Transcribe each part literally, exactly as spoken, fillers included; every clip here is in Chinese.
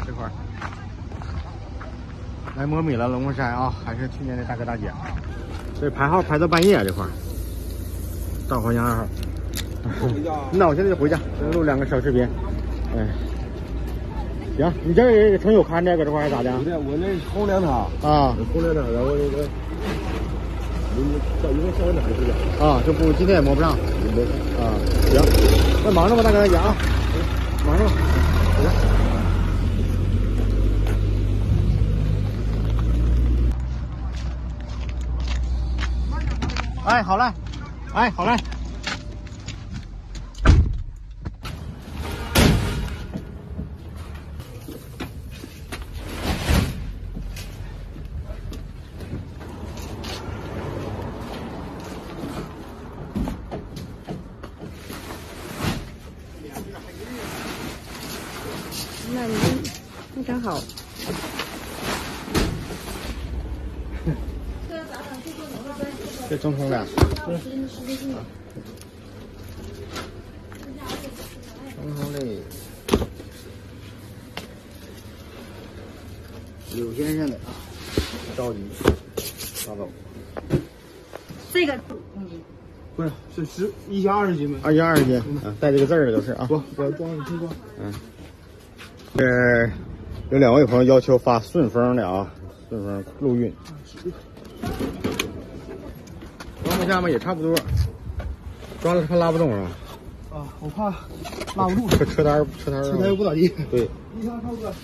这块儿来磨米了，龙凤山啊，还是去年的大哥大姐。这排号排到半夜啊，这块儿。到黄江二号。那我现在就回家，录两个小视频。哎，行，你这儿城有看这个这块还咋的？ 我这我那轰两场啊， 轰两场，然后那个，你到一会稍微哪去的？ 啊，这不今天也摸不上。啊，行，那忙着吧，大哥大姐啊，忙着吧，回家。哎，好嘞，哎，好嘞。 那你非常好。 这中通的。对。中通的。柳先生的啊，着急，抓走。 这个， 嗯，不是，是十一箱二十斤吗？ 二斤二十斤，啊，带这个字儿的都是啊。 不，我装你听说。 嗯。这有两位朋友要求发顺丰的啊，顺丰陆运。装不下吗？也差不多。装了怕拉不动是吧？ 啊，我怕拉不住。 这车单车单车单又不咋地。 对。 一箱差不多，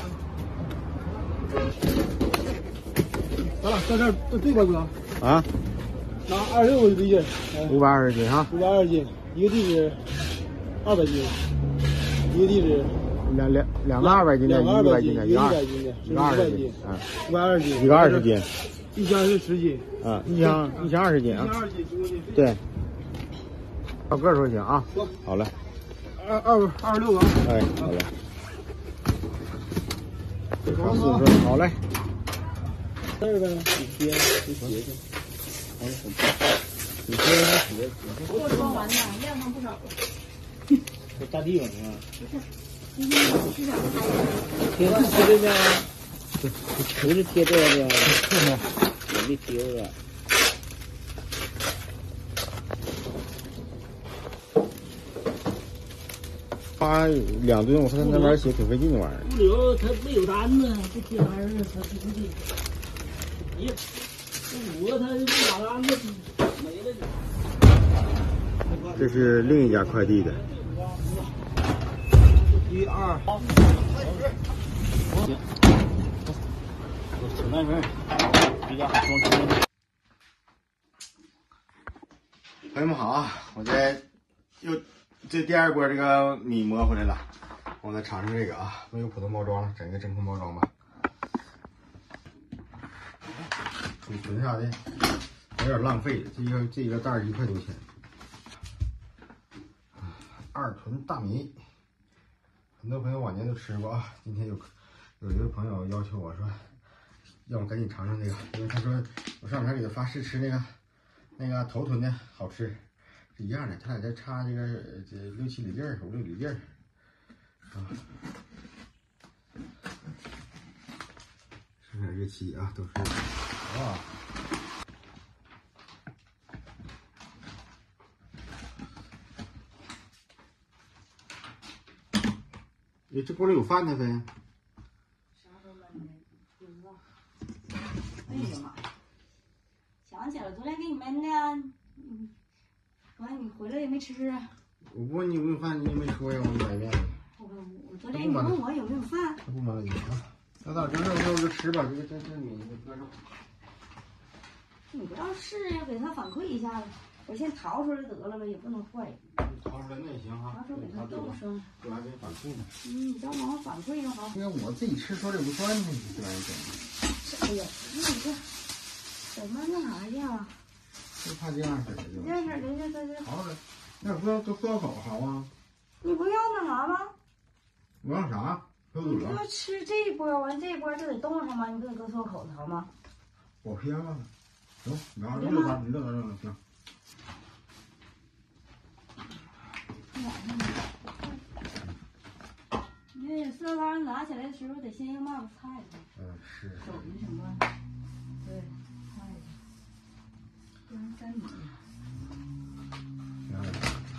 咱俩在这儿这对吧，哥？ 啊。 拿二十六个地劲， 五百二十斤哈。 五百二十斤，一个地址二百斤，一个地址。 两两两个二百斤的，一个一百斤的， 一个一百斤的， 一个二十斤， 啊，五百二十斤， 一个二十斤， 一箱是十斤， 啊，一箱一箱二十斤啊， 一箱二十斤，十公斤， 对，照个说行啊，好嘞， 二二二十六个， 哎，好嘞，好四分，好嘞， 这个呢，你贴你贴去，好了，你贴你贴， 我装完了，量上不少。 这大地方啊。 今天我是想拍贴是贴的呢，不是贴这个的，我没贴过。 发两吨，我看他那玩意儿写挺费劲的玩意儿。 物流他没有单子，这贴玩意儿他出不去。咦，这五个他不打单子没了。 这是另一家快递的。 一二，好，行，请那边，回家好装车。 朋友们好啊，我这又这第二波这个米磨回来了，我再尝尝这个啊，没有普通包装了，整一个真空包装吧。储存啥的有点浪费，这个这个袋儿一块多钱。二屯大米。很多朋友往年都吃过啊，今天有有一位朋友要求我说，让我赶紧尝尝这个，因为他说我上面给他发试吃那个那个头屯的好吃，是一样的，他俩再差这个这六七里地儿，五六里地儿啊。生产日期啊都是啊。哎，这锅里有饭呢，飞。 啥时候焖的？不知道。哎呀妈呀！想起来了，昨天给你焖的，嗯，完你回来也没吃啊。 我不问你有没有饭，你也没说呀，我给你买面。 我我昨天你问我有没有饭。 不瞒了你啊，那咋整？肉肉就吃吧，这个这这米这个肉。 你不知道是呀，给他反馈一下子。我先淘出来得了呗，也不能坏。 淘出来那也行哈。 到时候给他冻上。 这玩意儿给反馈呢。 嗯，你帮忙反馈就好。 因为我自己吃说这不算呢，这玩意儿整。 哎呀，那你这怎么那啥呀？ 就怕这样式的就。 这样式的，这这这。 好的，那不要都塑料口好啊？ 你不要那啥吗？ 我让啥？都你堵了。 不吃这一波，完这一波就得冻上吗？你不得搁塑料口淘吗？ 我偏了。行，你让你乐啥？你乐啥乐啥行。 因为色缸拿起来的时候得先用嘛个菜呢， 嗯，是。 手艺什么，对，菜，不然三米。 然后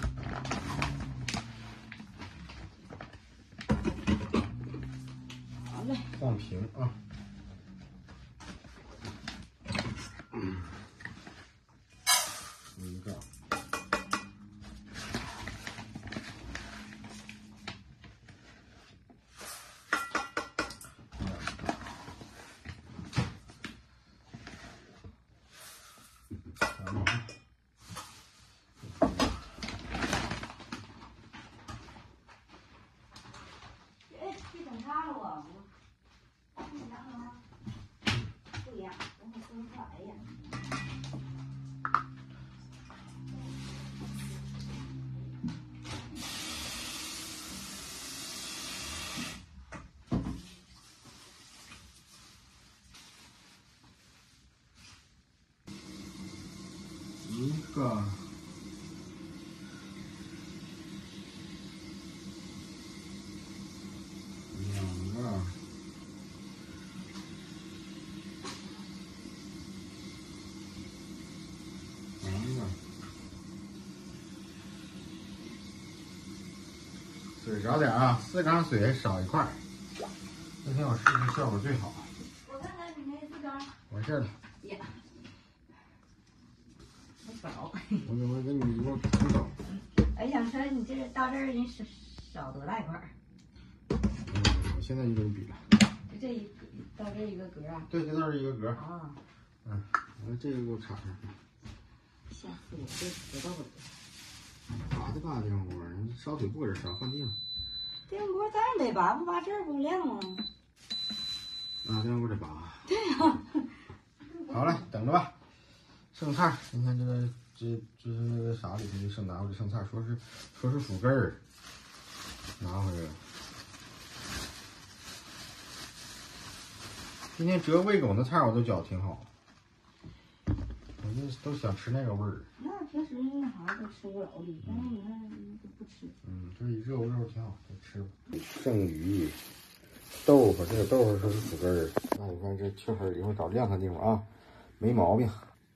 好嘞， 放平啊。嗯，一个。 哎，这等差了我，我不一样了吗？不一样，我可分不出来呀。 一个。两个。三个。水少点啊，四缸水少一块儿。今天我试试效果最好。 我看看你那四缸。 完事儿了。 呀，不少。 我一会儿给你一个补手。 哎，想说你这到这儿你少少多大一块儿？ 嗯，我现在就给你比了。 就这一到这一个格啊？ 对，这都是一个格。 啊， 嗯，完了这个给我插上。 吓死我，这知道了。 拔的拔电饭锅，烧水不搁这烧，换地方。 电饭锅咱得拔，不拔这儿不亮吗？ 啊，电饭锅得拔。 对呀、 好了，等着吧。剩菜，今天这个这这是那个啥里头就剩拿回来剩菜，说是说是薯根儿，拿回来了。今天折喂狗那菜我都觉得挺好，我就都想吃那个味儿。 那平时那啥都吃不老的，但是你看都不吃。 嗯，这热乎肉挺好，得吃吧。剩鱼、豆腐，这个豆腐说是薯根儿，那你看这确实一会儿找晾干地方啊，没毛病。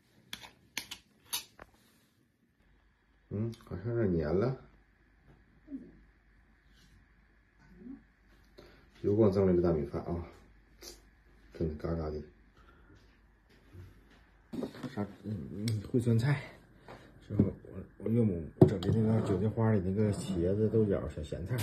嗯，好像有点黏了。又给我赠了个大米饭啊，真的嘎嘎的。啥？嗯嗯，烩酸菜。之后我我岳母整的那个韭菜花里那个茄子、豆角、小咸菜。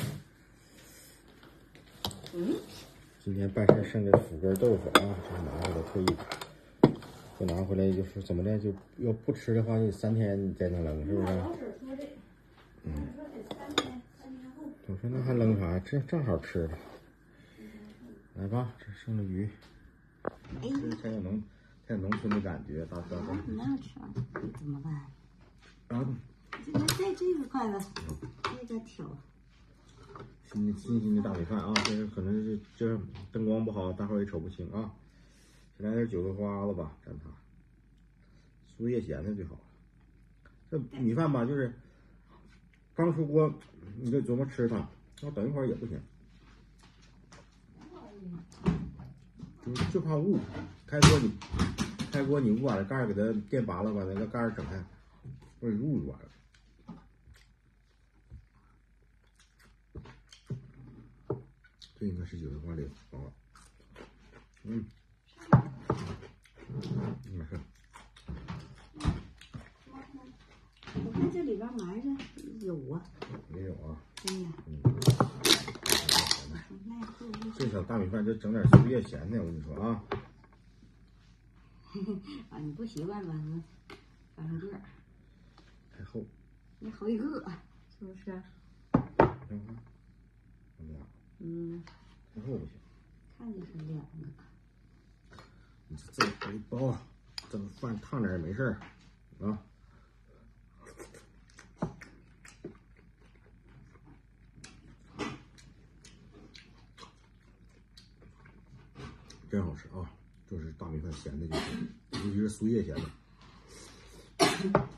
嗯。 今天办事剩的腐根豆腐啊，这拿回来特意，不拿回来就是怎么的，就要不吃的话，就三天你再能扔，是不是？嗯。我说那还扔啥？这正好吃了。来吧，这剩了鱼。这才有农，才有农村的感觉，大哥哥。 你那吃完怎么办？ 啊。 这这这个筷子，这个挑。 新新新的大米饭啊，这是可能是这灯光不好，大伙儿也瞅不清啊。再来点韭菜花子吧，蘸它。酥叶咸菜最好了。这米饭吧，就是刚出锅，你得琢磨吃它，要等一会儿也不行。就就怕捂，开锅你开锅你不把这盖儿给它垫拔了，把那个盖儿整开，或者捂就完了。这应该是韭菜花里包了，嗯，没事。 我看这里边埋着有啊。 没有啊。 真的。 嗯。 那这小大米饭就整点酥叶咸菜，我跟你说啊。 啊，你不习惯吧？你翻上个儿。 太厚。 你好几个，是不是？ 两块。怎么样？ 嗯。 太厚不行。 看见是两个。 你这这一包，整饭烫点也没事儿，啊。真好吃啊！就是大米饭咸的就行，尤其是酥叶咸的。